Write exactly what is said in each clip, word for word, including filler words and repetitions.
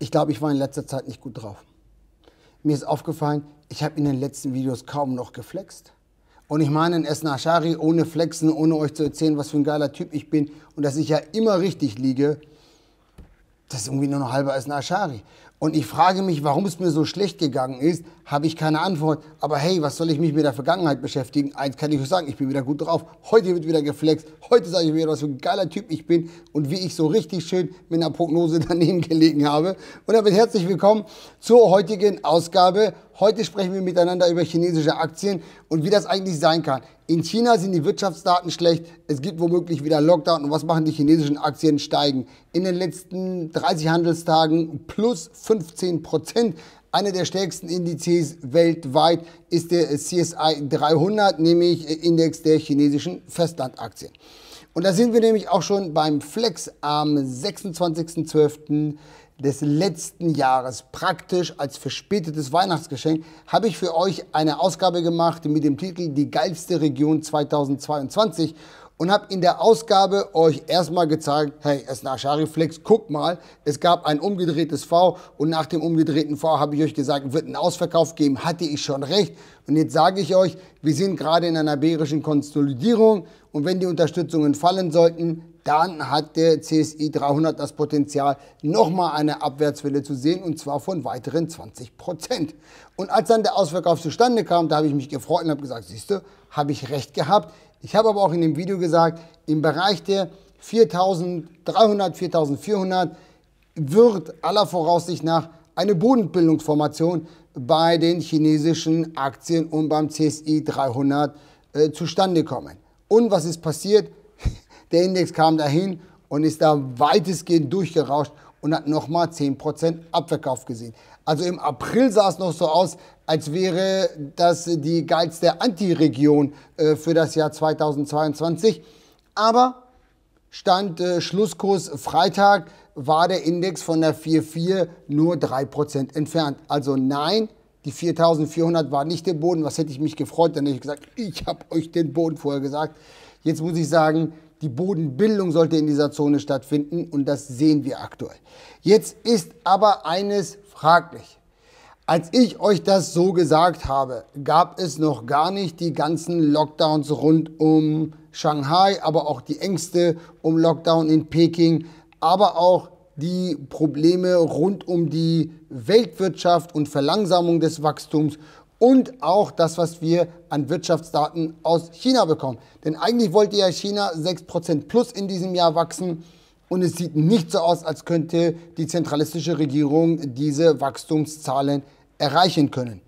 Ich glaube, ich war in letzter Zeit nicht gut drauf. Mir ist aufgefallen, ich habe in den letzten Videos kaum noch geflext. Und ich meine, Esna Ashari ohne Flexen, ohne euch zu erzählen, was für ein geiler Typ ich bin und dass ich ja immer richtig liege, das ist irgendwie nur noch halber Esna Ashari. Und ich frage mich, warum es mir so schlecht gegangen ist, habe ich keine Antwort. Aber hey, was soll ich mich mit der Vergangenheit beschäftigen? Eins kann ich euch sagen, ich bin wieder gut drauf. Heute wird wieder geflext. Heute sage ich wieder, was für ein geiler Typ ich bin und wie ich so richtig schön mit einer Prognose daneben gelegen habe. Und damit herzlich willkommen zur heutigen Ausgabe. Heute sprechen wir miteinander über chinesische Aktien und wie das eigentlich sein kann. In China sind die Wirtschaftsdaten schlecht, es gibt womöglich wieder Lockdown und was machen die chinesischen Aktien? Steigen. In den letzten dreißig Handelstagen plus fünfzehn Prozent. Einer der stärksten Indizes weltweit ist der C S I dreihundert, nämlich Index der chinesischen Festlandaktien. Und da sind wir nämlich auch schon beim Flex am sechsundzwanzigsten zwölften des letzten Jahres, praktisch als verspätetes Weihnachtsgeschenk, habe ich für euch eine Ausgabe gemacht mit dem Titel Die geilste Region zweitausendzweiundzwanzig und habe in der Ausgabe euch erstmal gezeigt, hey, Esna Ashari Flex, guck mal, es gab ein umgedrehtes V und nach dem umgedrehten V habe ich euch gesagt, wird ein Ausverkauf geben, hatte ich schon recht. Und jetzt sage ich euch, wir sind gerade in einer bärischen Konsolidierung und wenn die Unterstützungen fallen sollten, dann hat der C S I dreihundert das Potenzial, nochmal eine Abwärtswelle zu sehen, und zwar von weiteren zwanzig Prozent. Und als dann der Ausverkauf zustande kam, da habe ich mich gefreut und habe gesagt, siehst du, habe ich recht gehabt. Ich habe aber auch in dem Video gesagt, im Bereich der viertausenddreihundert, viertausendvierhundert wird aller Voraussicht nach eine Bodenbildungsformation bei den chinesischen Aktien und beim C S I dreihundert äh, zustande kommen. Und was ist passiert? Der Index kam dahin und ist da weitestgehend durchgerauscht und hat nochmal zehn Prozent Abverkauf gesehen. Also im April sah es noch so aus, als wäre das die geilste Anti-Region äh, für das Jahr zweitausendzweiundzwanzig. Aber Stand äh, Schlusskurs Freitag war der Index von der vier Komma vier nur drei Prozent entfernt. Also nein, die viertausendvierhundert war nicht der Boden. Was hätte ich mich gefreut, dann hätte ich gesagt, ich habe euch den Boden vorher gesagt. Jetzt muss ich sagen, die Bodenbildung sollte in dieser Zone stattfinden und das sehen wir aktuell. Jetzt ist aber eines fraglich. Als ich euch das so gesagt habe, gab es noch gar nicht die ganzen Lockdowns rund um Shanghai, aber auch die Ängste um Lockdown in Peking, aber auch die Probleme rund um die Weltwirtschaft und Verlangsamung des Wachstums und auch das, was wir an Wirtschaftsdaten aus China bekommen. Denn eigentlich wollte ja China sechs Prozent plus in diesem Jahr wachsen und es sieht nicht so aus, als könnte die zentralistische Regierung diese Wachstumszahlen erreichen können.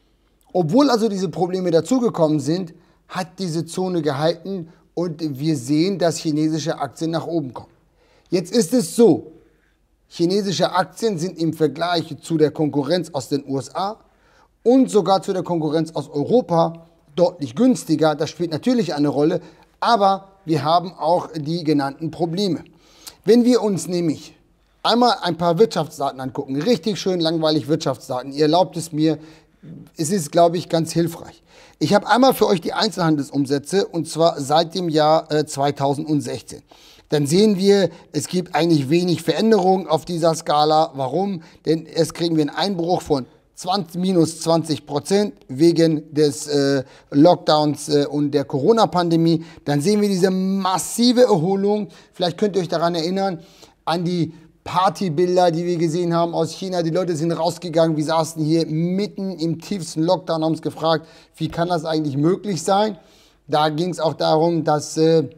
Obwohl also diese Probleme dazugekommen sind, hat diese Zone gehalten und wir sehen, dass chinesische Aktien nach oben kommen. Jetzt ist es so, chinesische Aktien sind im Vergleich zu der Konkurrenz aus den U S A und sogar zu der Konkurrenz aus Europa deutlich günstiger. Das spielt natürlich eine Rolle, aber wir haben auch die genannten Probleme. Wenn wir uns nämlich einmal ein paar Wirtschaftsdaten angucken, richtig schön langweilig Wirtschaftsdaten, ihr erlaubt es mir, es ist, glaube ich, ganz hilfreich. Ich habe einmal für euch die Einzelhandelsumsätze und zwar seit dem Jahr äh, zweitausendsechzehn. Dann sehen wir, es gibt eigentlich wenig Veränderungen auf dieser Skala. Warum? Denn es kriegen wir einen Einbruch von minus zwanzig Prozent wegen des äh, Lockdowns äh, und der Corona-Pandemie. Dann sehen wir diese massive Erholung. Vielleicht könnt ihr euch daran erinnern, an die Partybilder, die wir gesehen haben aus China. Die Leute sind rausgegangen, wir saßen hier mitten im tiefsten Lockdown, haben uns gefragt, wie kann das eigentlich möglich sein? Da ging es auch darum, dass äh,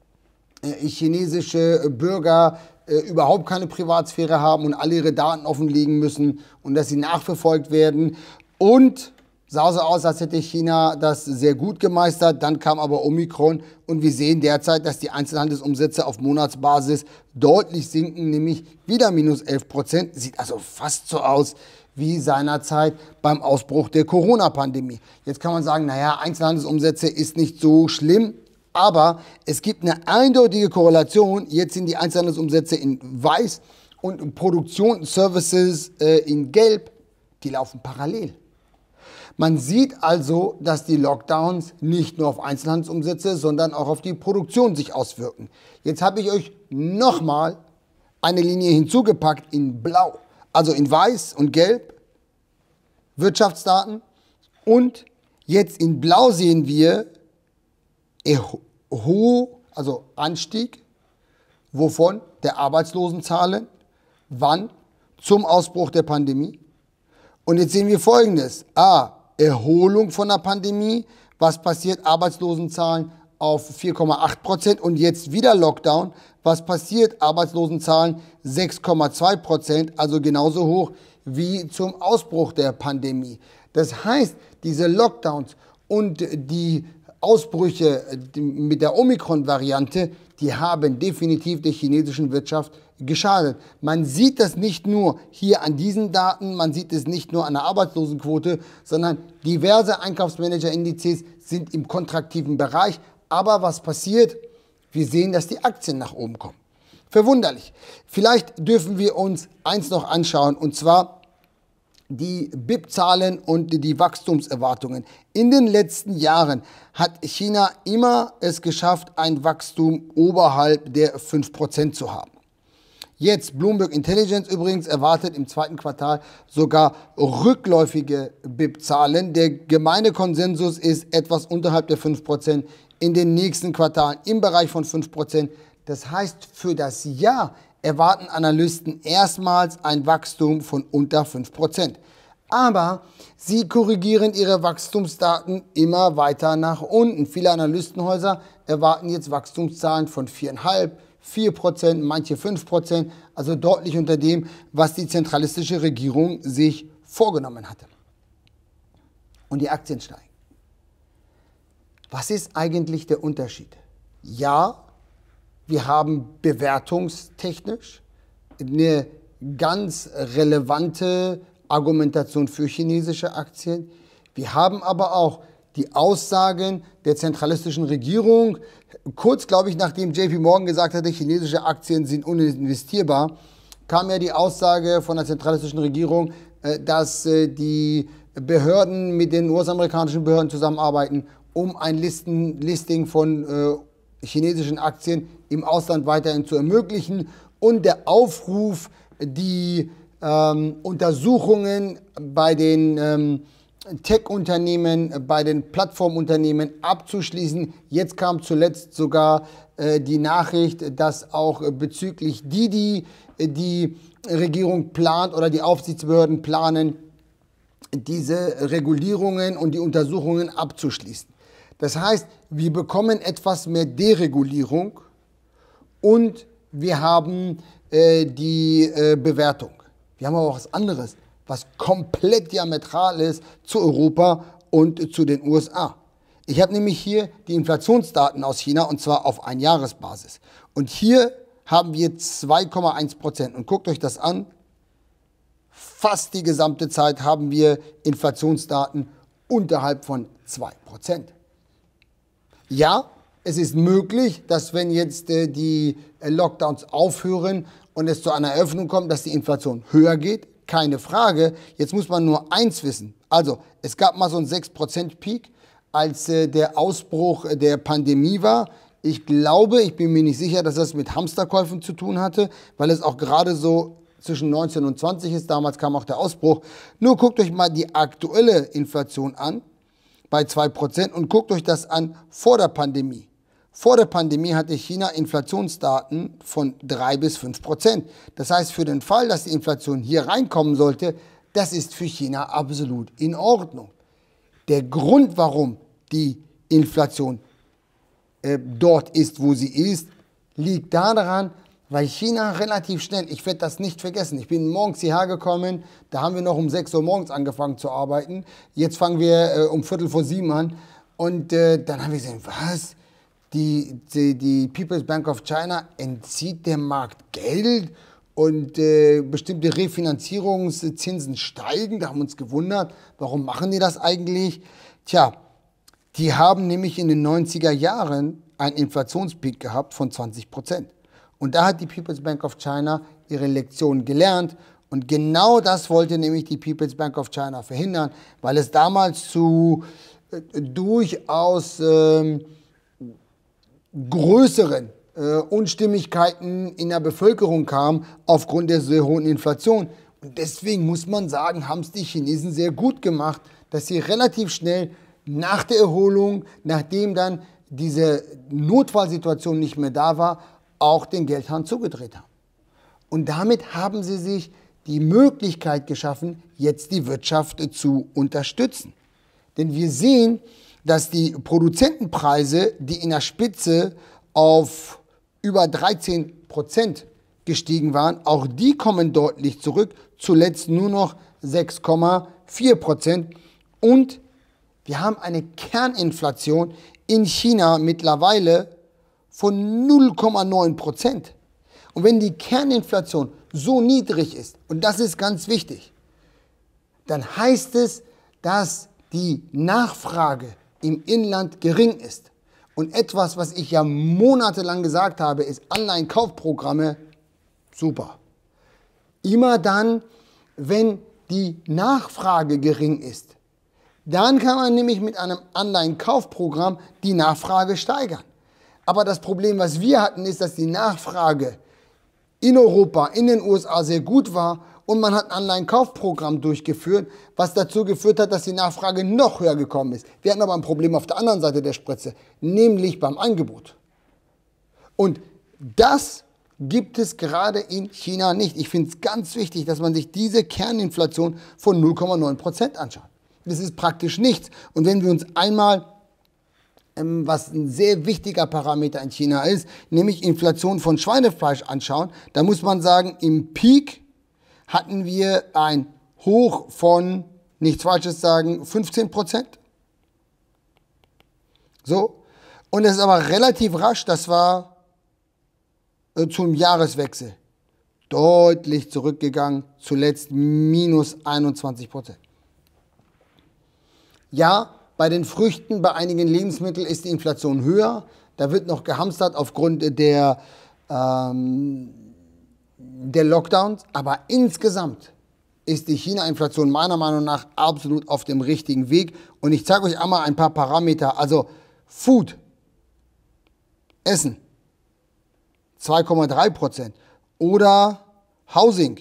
chinesische Bürger äh, überhaupt keine Privatsphäre haben und alle ihre Daten offenlegen müssen und dass sie nachverfolgt werden. Und sah so aus, als hätte China das sehr gut gemeistert. Dann kam aber Omikron und wir sehen derzeit, dass die Einzelhandelsumsätze auf Monatsbasis deutlich sinken, nämlich wieder minus elf Prozent. Sieht also fast so aus wie seinerzeit beim Ausbruch der Corona-Pandemie. Jetzt kann man sagen, naja, Einzelhandelsumsätze ist nicht so schlimm. Aber es gibt eine eindeutige Korrelation. Jetzt sind die Einzelhandelsumsätze in weiß und Produktion, Services äh, in gelb. Die laufen parallel. Man sieht also, dass die Lockdowns nicht nur auf Einzelhandelsumsätze, sondern auch auf die Produktion sich auswirken. Jetzt habe ich euch nochmal eine Linie hinzugepackt in blau. also in weiß und gelb, Wirtschaftsdaten, und jetzt in blau sehen wir hohe, also Anstieg, wovon? Der Arbeitslosenzahlen, wann? Zum Ausbruch der Pandemie. Und jetzt sehen wir Folgendes: A, Erholung von der Pandemie. Was passiert? Arbeitslosenzahlen auf vier Komma acht Prozent und jetzt wieder Lockdown. Was passiert? Arbeitslosenzahlen sechs Komma zwei Prozent, also genauso hoch wie zum Ausbruch der Pandemie. Das heißt, diese Lockdowns und die Ausbrüche mit der Omikron-Variante, die haben definitiv der chinesischen Wirtschaft geschadet. Man sieht das nicht nur hier an diesen Daten, man sieht es nicht nur an der Arbeitslosenquote, sondern diverse Einkaufsmanager-Indizes sind im kontraktiven Bereich. Aber was passiert? Wir sehen, dass die Aktien nach oben kommen. Verwunderlich. Vielleicht dürfen wir uns eins noch anschauen, und zwar die B I P-Zahlen und die Wachstumserwartungen. In den letzten Jahren hat China immer es geschafft, ein Wachstum oberhalb der fünf Prozent zu haben. Jetzt, Bloomberg Intelligence übrigens erwartet im zweiten Quartal sogar rückläufige B I P-Zahlen. Der gemeine Konsensus ist etwas unterhalb der fünf Prozent, in den nächsten Quartalen im Bereich von fünf Prozent. Das heißt, für das Jahr erwarten Analysten erstmals ein Wachstum von unter fünf Prozent. Aber sie korrigieren ihre Wachstumsdaten immer weiter nach unten. Viele Analystenhäuser erwarten jetzt Wachstumszahlen von vier Komma fünf, vier Prozent, manche fünf Prozent, also deutlich unter dem, was die zentralistische Regierung sich vorgenommen hatte. Und die Aktien steigen. Was ist eigentlich der Unterschied? Ja, wir haben bewertungstechnisch eine ganz relevante Argumentation für chinesische Aktien. Wir haben aber auch die Aussagen der zentralistischen Regierung. Kurz, glaube ich, nachdem J P Morgan gesagt hatte, chinesische Aktien sind uninvestierbar, kam ja die Aussage von der zentralistischen Regierung, dass die Behörden mit den U S-amerikanischen Behörden zusammenarbeiten, um ein Listen, Listing von äh, chinesischen Aktien im Ausland weiterhin zu ermöglichen. Und der Aufruf, die ähm, Untersuchungen bei den ähm, Tech-Unternehmen, bei den Plattformunternehmen abzuschließen. Jetzt kam zuletzt sogar äh, die Nachricht, dass auch äh, bezüglich Didi äh, die Regierung plant oder die Aufsichtsbehörden planen, diese Regulierungen und die Untersuchungen abzuschließen. Das heißt, wir bekommen etwas mehr Deregulierung und wir haben äh, die äh, Bewertung. Wir haben aber auch was anderes, was komplett diametral ist zu Europa und zu den U S A. Ich habe nämlich hier die Inflationsdaten aus China, und zwar auf Einjahresbasis. Und hier haben wir zwei Komma eins Prozent. Und guckt euch das an. Fast die gesamte Zeit haben wir Inflationsdaten unterhalb von zwei Prozent. Ja, es ist möglich, dass wenn jetzt äh, die äh, Lockdowns aufhören und es zu einer Eröffnung kommt, dass die Inflation höher geht. Keine Frage. Jetzt muss man nur eins wissen. Also, es gab mal so einen sechs Prozent Peak, als äh, der Ausbruch äh, der Pandemie war. Ich glaube, ich bin mir nicht sicher, dass das mit Hamsterkäufen zu tun hatte, weil es auch gerade so zwischen neunzehn und zwanzig ist. Damals kam auch der Ausbruch. Nur guckt euch mal die aktuelle Inflation an, bei zwei Prozent, und guckt euch das an vor der Pandemie. Vor der Pandemie hatte China Inflationsdaten von drei bis fünf Prozent. Das heißt, für den Fall, dass die Inflation hier reinkommen sollte, das ist für China absolut in Ordnung. Der Grund, warum die Inflation äh, dort ist, wo sie ist, liegt daran, weil China relativ schnell, ich werde das nicht vergessen, ich bin morgens hierher gekommen, da haben wir noch um sechs Uhr morgens angefangen zu arbeiten, jetzt fangen wir äh, um Viertel vor sieben an und äh, dann haben wir gesehen, was? Die, die, die People's Bank of China entzieht dem Markt Geld und äh, bestimmte Refinanzierungszinsen steigen. Da haben wir uns gewundert, warum machen die das eigentlich? Tja, die haben nämlich in den neunziger Jahren einen Inflationspeak gehabt von zwanzig Prozent. Und da hat die People's Bank of China ihre Lektion gelernt. Und genau das wollte nämlich die People's Bank of China verhindern, weil es damals zu äh, durchaus äh, größeren äh, Unstimmigkeiten in der Bevölkerung kam aufgrund der sehr hohen Inflation. Deswegen muss man sagen, haben es die Chinesen sehr gut gemacht, dass sie relativ schnell nach der Erholung, nachdem dann diese Notfallsituation nicht mehr da war, auch den Geldhahn zugedreht haben. Und damit haben sie sich die Möglichkeit geschaffen, jetzt die Wirtschaft zu unterstützen. Denn wir sehen, dass die Produzentenpreise, die in der Spitze auf über dreizehn Prozent gestiegen waren, auch die kommen deutlich zurück, zuletzt nur noch sechs Komma vier Prozent. Und wir haben eine Kerninflation in China mittlerweile von null Komma neun Prozent. Und wenn die Kerninflation so niedrig ist, und das ist ganz wichtig, dann heißt es, dass die Nachfrage im Inland gering ist. Und etwas, was ich ja monatelang gesagt habe, ist Anleihenkaufprogramme, super. Immer dann, wenn die Nachfrage gering ist, dann kann man nämlich mit einem Anleihenkaufprogramm die Nachfrage steigern. Aber das Problem, was wir hatten, ist, dass die Nachfrage in Europa, in den U S A sehr gut war und man hat ein Anleihenkaufprogramm durchgeführt, was dazu geführt hat, dass die Nachfrage noch höher gekommen ist. Wir hatten aber ein Problem auf der anderen Seite der Spritze, nämlich beim Angebot. Und das gibt es gerade in China nicht. Ich finde es ganz wichtig, dass man sich diese Kerninflation von null Komma neun Prozent anschaut. Das ist praktisch nichts. Und wenn wir uns einmal, ähm, was ein sehr wichtiger Parameter in China ist, nämlich Inflation von Schweinefleisch anschauen, da muss man sagen, im Peak hatten wir ein Hoch von, nichts Falsches sagen, fünfzehn Prozent. So. Und es ist aber relativ rasch, das war äh, zum Jahreswechsel, deutlich zurückgegangen, zuletzt minus einundzwanzig Prozent. Ja, bei den Früchten, bei einigen Lebensmitteln ist die Inflation höher. Da wird noch gehamstert aufgrund der, ähm, der Lockdowns. Aber insgesamt ist die China-Inflation meiner Meinung nach absolut auf dem richtigen Weg. Und ich zeige euch einmal ein paar Parameter. Also Food, Essen, zwei Komma drei Prozent. Oder Housing,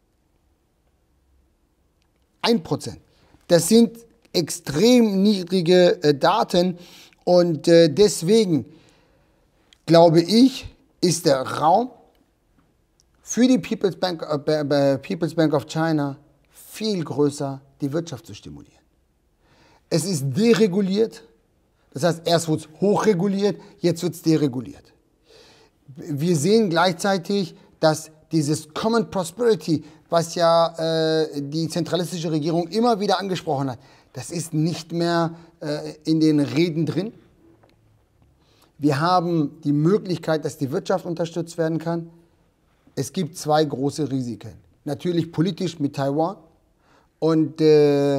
ein Prozent. Das sind extrem niedrige äh, Daten und äh, deswegen glaube ich, ist der Raum für die People's Bank, äh, People's Bank of China viel größer, die Wirtschaft zu stimulieren. Es ist dereguliert, das heißt, erst wurde es hochreguliert, jetzt wird es dereguliert. Wir sehen gleichzeitig, dass dieses Common Prosperity, was ja äh, die zentralistische Regierung immer wieder angesprochen hat, das ist nicht mehr äh, in den Reden drin. Wir haben die Möglichkeit, dass die Wirtschaft unterstützt werden kann. Es gibt zwei große Risiken. Natürlich politisch mit Taiwan. Und äh,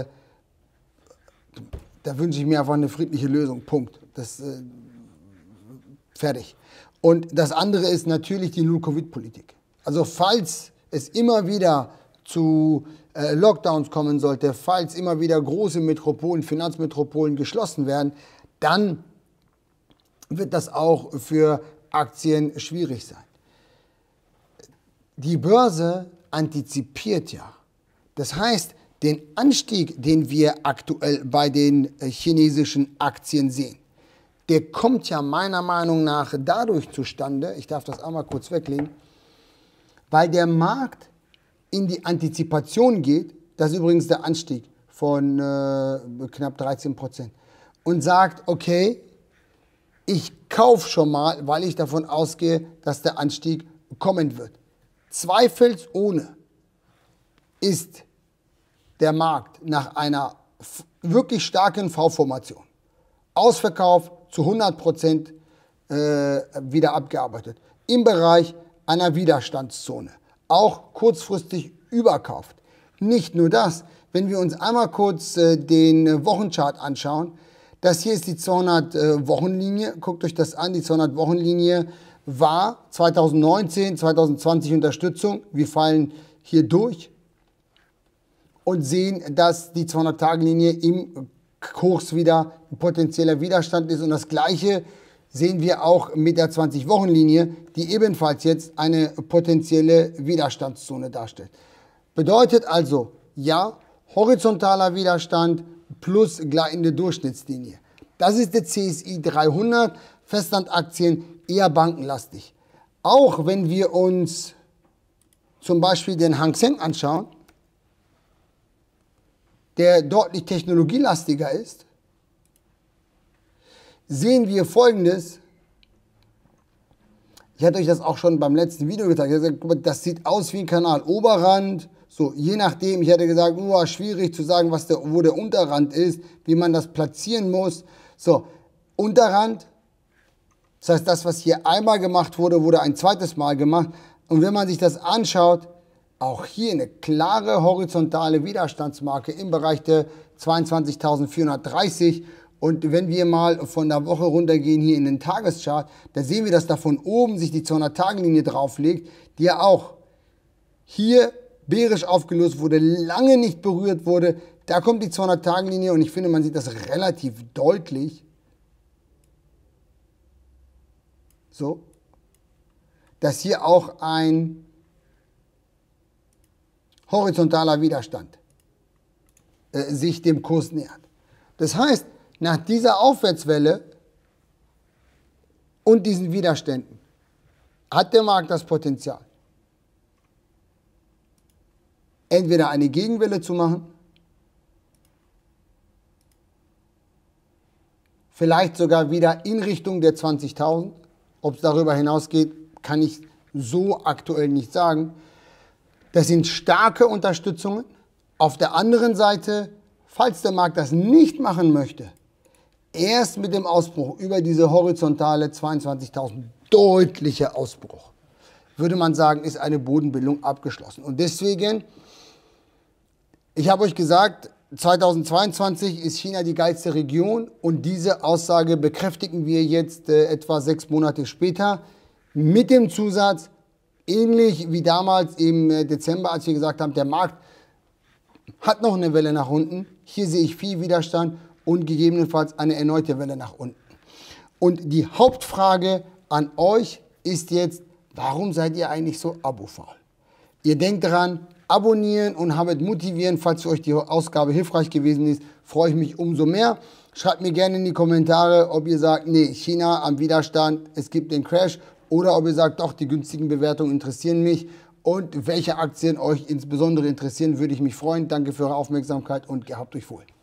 da wünsche ich mir einfach eine friedliche Lösung. Punkt. Das, äh, fertig. Und das andere ist natürlich die Null-Covid-Politik. Also falls es immer wieder zu äh, Lockdowns kommen sollte, falls immer wieder große Metropolen, Finanzmetropolen geschlossen werden, dann wird das auch für Aktien schwierig sein. Die Börse antizipiert ja. Das heißt, den Anstieg, den wir aktuell bei den chinesischen Aktien sehen, der kommt ja meiner Meinung nach dadurch zustande, ich darf das einmal kurz weglegen, weil der Markt in die Antizipation geht, das ist übrigens der Anstieg von äh, knapp dreizehn Prozent, und sagt, okay, ich kaufe schon mal, weil ich davon ausgehe, dass der Anstieg kommen wird. Zweifelsohne ist der Markt nach einer wirklich starken V-Formation, Ausverkauf zu hundert Prozent äh, wieder abgearbeitet, im Bereich einer Widerstandszone, auch kurzfristig überkauft. Nicht nur das, wenn wir uns einmal kurz äh, den Wochenchart anschauen, das hier ist die zweihundert-Wochen-Linie, guckt euch das an, die zweihundert-Wochen-Linie war zweitausendneunzehn, zweitausendzwanzig Unterstützung, wir fallen hier durch und sehen, dass die zweihundert-Tage-Linie im Kurs wieder ein potenzieller Widerstand ist, und das Gleiche sehen wir auch mit der zwanzig-Wochen-Linie, die ebenfalls jetzt eine potenzielle Widerstandszone darstellt. Bedeutet also, ja, horizontaler Widerstand plus gleitende Durchschnittslinie. Das ist der C S I dreihundert, Festlandaktien eher bankenlastig. Auch wenn wir uns zum Beispiel den Hang Seng anschauen, der deutlich technologielastiger ist, sehen wir Folgendes. Ich hatte euch das auch schon beim letzten Video gezeigt. Ich habe gesagt, das sieht aus wie ein Kanal Oberrand. So, je nachdem, ich hatte gesagt, oh, schwierig zu sagen, was der, wo der Unterrand ist, wie man das platzieren muss. So, Unterrand, das heißt, das, was hier einmal gemacht wurde, wurde ein zweites Mal gemacht. Und wenn man sich das anschaut, auch hier eine klare horizontale Widerstandsmarke im Bereich der zweiundzwanzigtausendvierhundertdreißig. Und wenn wir mal von der Woche runtergehen hier in den Tageschart, da sehen wir, dass da von oben sich die zweihundert-Tage-Linie drauflegt, die ja auch hier bärisch aufgelöst wurde, lange nicht berührt wurde. Da kommt die zweihundert-Tage-Linie und ich finde, man sieht das relativ deutlich. So, dass hier auch ein horizontaler Widerstand äh, sich dem Kurs nähert. Das heißt, nach dieser Aufwärtswelle und diesen Widerständen hat der Markt das Potenzial, entweder eine Gegenwelle zu machen, vielleicht sogar wieder in Richtung der zwanzigtausend. Ob es darüber hinausgeht, kann ich so aktuell nicht sagen. Das sind starke Unterstützungen. Auf der anderen Seite, falls der Markt das nicht machen möchte, erst mit dem Ausbruch über diese horizontale zweiundzwanzigtausend, deutlicher Ausbruch, würde man sagen, ist eine Bodenbildung abgeschlossen. Und deswegen, ich habe euch gesagt, zweitausendzweiundzwanzig ist China die geilste Region und diese Aussage bekräftigen wir jetzt äh, etwa sechs Monate später mit dem Zusatz, ähnlich wie damals im äh, Dezember, als wir gesagt haben, der Markt hat noch eine Welle nach unten. Hier sehe ich viel Widerstand und gegebenenfalls eine erneute Welle nach unten. Und die Hauptfrage an euch ist jetzt, warum seid ihr eigentlich so abofaul? Ihr denkt daran, abonnieren und Hamid motivieren. Falls für euch die Ausgabe hilfreich gewesen ist, freue ich mich umso mehr. Schreibt mir gerne in die Kommentare, ob ihr sagt, nee, China am Widerstand, es gibt den Crash. Oder ob ihr sagt, doch, die günstigen Bewertungen interessieren mich. Und welche Aktien euch insbesondere interessieren, würde ich mich freuen. Danke für eure Aufmerksamkeit und gehabt euch wohl.